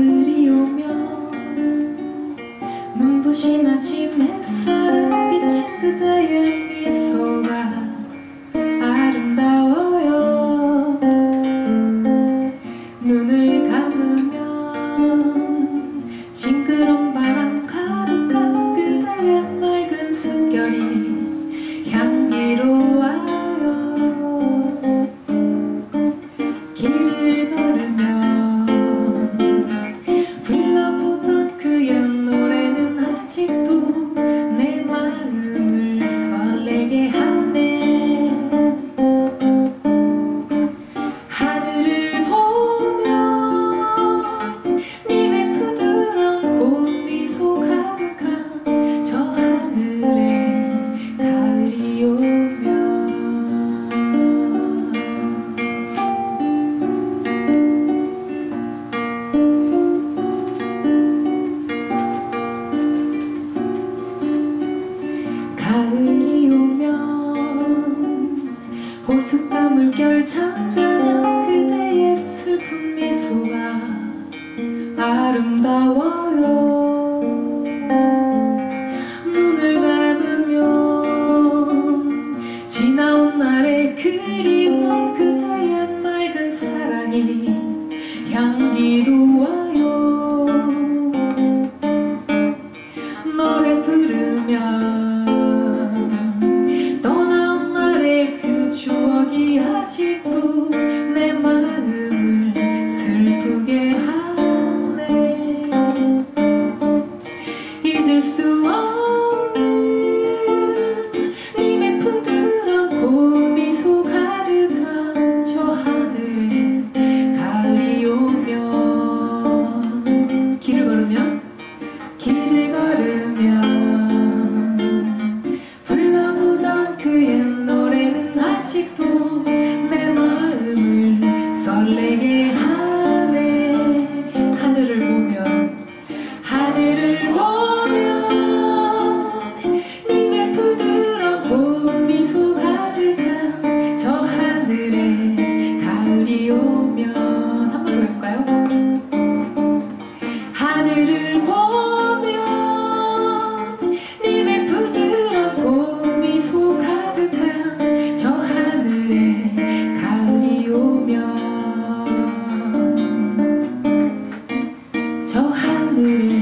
가을이 오면 눈부신 아침 햇살에 비친 그대의 미소가 아름다워요. 눈을 감으면 싱그러운 바람 가득한 그대의 맑은 숨결이 향기로워요. 길을 걸으면 불러보던 그 옛 노래는 아직도 내 마음을 설레게 하네. 하늘을 보면 님의 부드러운 고운 미소 가득한 저 하늘에 가을이 오면 가을이 오면 호숫가 물결 잔잔한 그대의 슬픈 미소가 아름다워요. 눈을 감으면 지나온 날의 그리운 그대의 맑은 사랑이 향기로워요. 노래 부르면 떠나온 날의 그 추억이 아직도 내 마음을 슬프게 하네. 잊을 수 없는 님의 부드러운 고운 미소 가득한 저 하늘에 가을이 오면 길을 걸으면 불러보던 그 옛 노래는 아직도 내 마음을 설레게 하네. 하늘을 보면 님의 부드러운 고운 미소 가득한 저 하늘에 가을이 오면 한 번 더 해볼까요? 하늘을 보면 님의 부드러운 고운 미소 가득한 저 하늘에 가을이 오면 저 하늘에